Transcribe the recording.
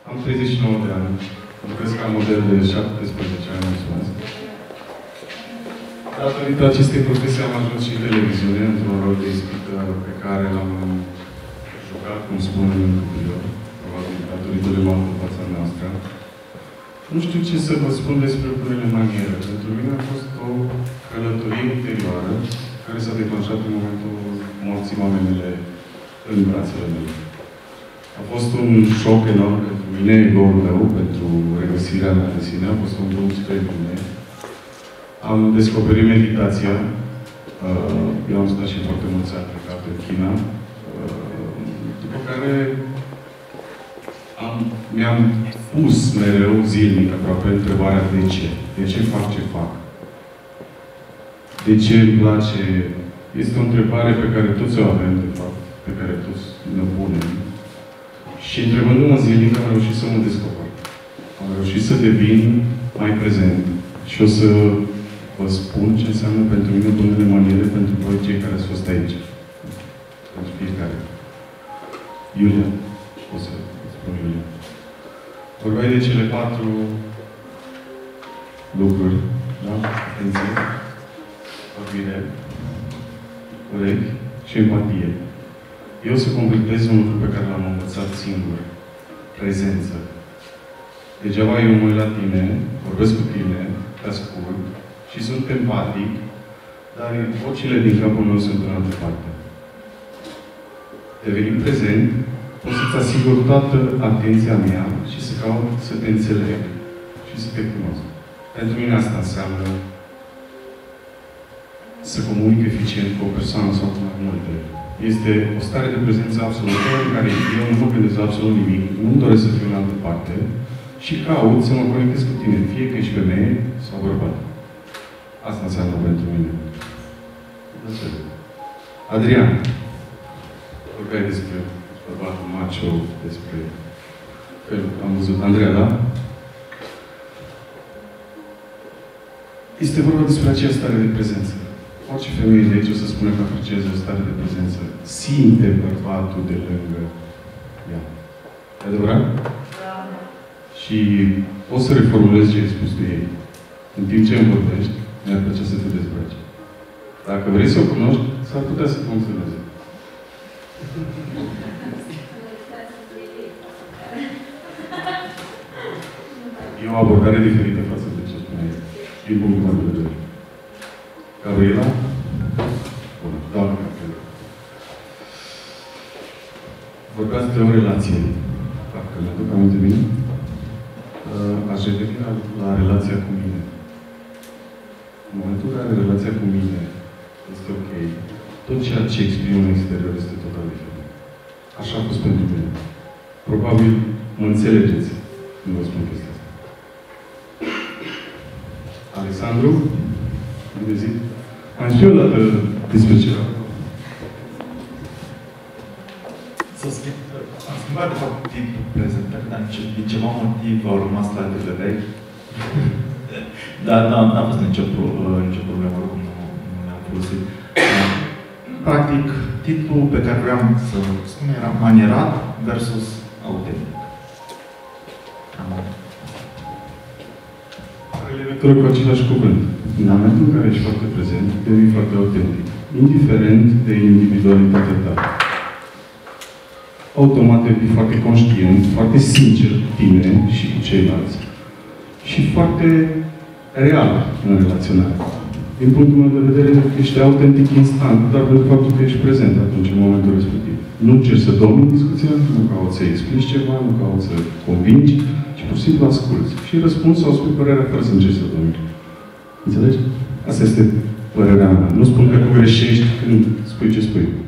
Am 39 de ani. Lucrez ca model de 17 ani, mulțumesc. Datorită acestei profesii am ajuns și în televiziune, într-un rol de ispită pe care l-am jucat, cum spun, în copilor, probabil datorită de mult în fața noastră. Nu știu ce să vă spun despre bunele maniere. Pentru mine a fost o călătorie interioară care s-a declanșat în momentul morții mamei în brațele mele. A fost un șoc enorm pentru mine, ego-ul meu, pentru regăsirea mea de sine. A fost un drum spre bine. Am descoperit meditația. Eu am stat și foarte mulți ani plecat în China. După care mi-am pus mereu zilnic aproape întrebarea de ce. De ce fac ce fac? De ce îmi place? Este o întrebare pe care toți o avem, de fapt, pe care toți ne punem. Și întrebându-mă zilnic, am reușit să mă descoper. Am reușit să devin mai prezent. Și o să vă spun ce înseamnă pentru mine bunele maniere pentru voi cei care ați fost aici. Pentru fiecare. Iulia. O să spun Iulia. Vorbeai de cele 4 lucruri. Da? Atenție. Vorbire. Urechi și empatie. Eu să completez un lucru pe care l-am învățat singur. Prezență. Degeaba eu mă uit la tine, vorbesc cu tine, te ascult și sunt empatic, dar vocile din capul meu sunt în altă parte. Devenind prezent, pot să-ți asigur toată atenția mea și să caut să te înțeleg și să te cunosc. Pentru mine asta înseamnă să comunic eficient cu o persoană sau cu mai multe. Este o stare de prezență absolută în care eu nu mă gândesc la absolut nimic, nu-mi doresc să fiu în altă parte și caut să mă conectez cu tine, fie că ești femeie sau bărbat. Asta înseamnă pentru mine. Adrian, vorbeai despre bărbatul macho, despre... Am văzut Andreea, da? Este vorba despre aceea stare de prezență. Orice femeie de aici o să spune că apreciază o stare de prezență. Simte bărbatul de lângă ea. E adevărat? Da. Și poți să reformulezi ce ai spus de ei. În timp ce îmi vorbești, mi-ar plăcea să te dezbraci. Dacă vrei să o cunoști, s-ar putea să funcționeze. E o abordare diferită față de ce spuneai. Din punctul meu de vedere. Gabriela? Bună, doamnă Gabriela. Vorbeați de o relație. Dacă mi-aduc aminte bine, aș reveni la relația cu mine. În momentul în care relația cu mine este ok, tot ceea ce exprim în exterior este total diferit. Așa a fost pentru mine. Probabil mă înțelegeți când vă spun chestia asta. Alexandru? Bine zi? Am știu o dată despre ceva. Am schimbat de fapt timpul prezentării, dar din ceva motiv au rămas la de vechi. Dar n-a fost nicio problemă, oricum nu mi-am folosit. Practic, titlul pe care vreau să spun era manierat versus autentic. Are legătură cu același cuvânt. În momentul în care ești foarte prezent, devii foarte autentic. Indiferent de individualitatea ta. Automat devii foarte conștient, foarte sincer cu tine și cu ceilalți. Și foarte real în relaționare. Din punctul meu de vedere, ești autentic instant, dar pentru faptul că ești prezent atunci, în momentul respectiv. Nu încerci să domini discuția, nu cauți să explici ceva, nu cauți să convingi, ci pur și simplu asculți. Și răspunzi sau spui părerea fără să încerci să domini. Înțelegi? Asta este părerea mea. Nu spun că tu greșești când spui ce spui.